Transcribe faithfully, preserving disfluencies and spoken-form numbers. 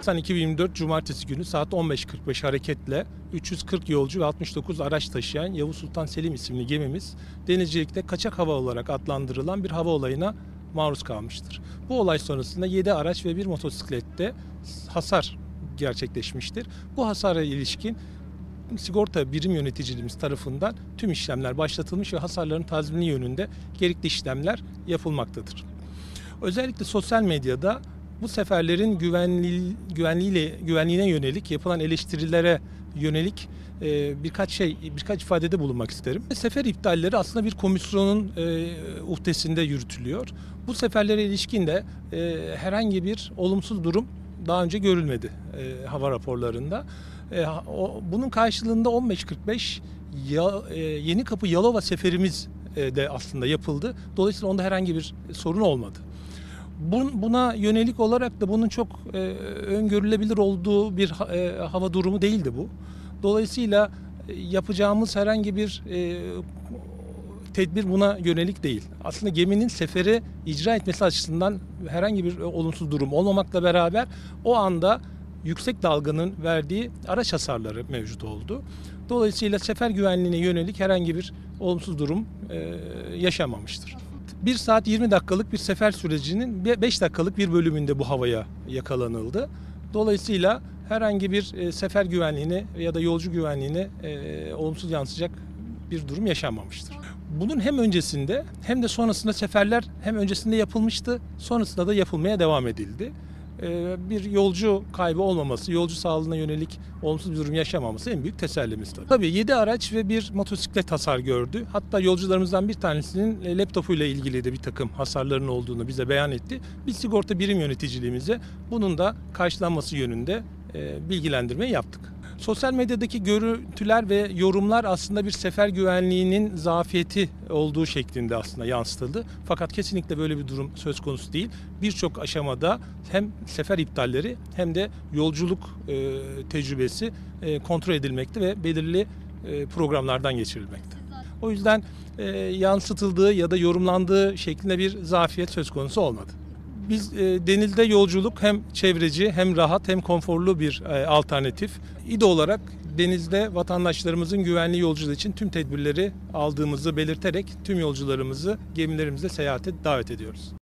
Nisan iki bin yirmi dört Cumartesi günü saat on beş kırk beş hareketle üç yüz kırk yolcu ve altmış dokuz araç taşıyan Yavuz Sultan Selim isimli gemimiz denizcilikte kaçak hava olarak adlandırılan bir hava olayına maruz kalmıştır. Bu olay sonrasında yedi araç ve bir motosiklette hasar gerçekleşmiştir. Bu hasara ilişkin sigorta birim yöneticiliğimiz tarafından tüm işlemler başlatılmış ve hasarların tazmini yönünde gerekli işlemler yapılmaktadır. Özellikle sosyal medyada bu seferlerin güvenli, güvenliğiyle, güvenliğine yönelik yapılan eleştirilere yönelik e, birkaç şey, birkaç ifadede bulunmak isterim. Sefer iptalleri aslında bir komisyonun e, uhdesinde yürütülüyor. Bu seferlere ilişkin de e, herhangi bir olumsuz durum daha önce görülmedi e, hava raporlarında. E, o, bunun karşılığında on beş kırk beş ya, e, Yenikapı Yalova seferimiz e, de aslında yapıldı. Dolayısıyla onda herhangi bir sorun olmadı. Buna yönelik olarak da bunun çok e, öngörülebilir olduğu bir e, hava durumu değildi bu. Dolayısıyla e, yapacağımız herhangi bir e, tedbir buna yönelik değil. Aslında geminin seferi icra etmesi açısından herhangi bir olumsuz durum olmamakla beraber o anda yüksek dalganın verdiği araç hasarları mevcut oldu. Dolayısıyla sefer güvenliğine yönelik herhangi bir olumsuz durum e, yaşanmamıştır. bir saat yirmi dakikalık bir sefer sürecinin beş dakikalık bir bölümünde bu havaya yakalanıldı. Dolayısıyla herhangi bir e, sefer güvenliğine ya da yolcu güvenliğine e, olumsuz yansıyacak bir durum yaşanmamıştır. Bunun hem öncesinde hem de sonrasında seferler hem öncesinde yapılmıştı, sonrasında da yapılmaya devam edildi. Bir yolcu kaybı olmaması, yolcu sağlığına yönelik olumsuz bir durum yaşamaması en büyük tesellimiz tabii. Tabii yedi araç ve bir motosiklet hasar gördü. Hatta yolcularımızdan bir tanesinin laptopuyla ilgili de bir takım hasarların olduğunu bize beyan etti. Biz sigorta birim yöneticiliğimize bunun da karşılanması yönünde bilgilendirme yaptık. Sosyal medyadaki görüntüler ve yorumlar aslında bir sefer güvenliğinin zafiyeti olduğu şeklinde aslında yansıtıldı. Fakat kesinlikle böyle bir durum söz konusu değil. Birçok aşamada hem sefer iptalleri hem de yolculuk e, tecrübesi e, kontrol edilmekte ve belirli e, programlardan geçirilmekte. O yüzden e, yansıtıldığı ya da yorumlandığı şeklinde bir zafiyet söz konusu olmadı. Biz e, denizde yolculuk hem çevreci hem rahat hem konforlu bir e, alternatif. İ D O olarak denizde vatandaşlarımızın güvenli yolculuğu için tüm tedbirleri aldığımızı belirterek tüm yolcularımızı gemilerimizde seyahate davet ediyoruz.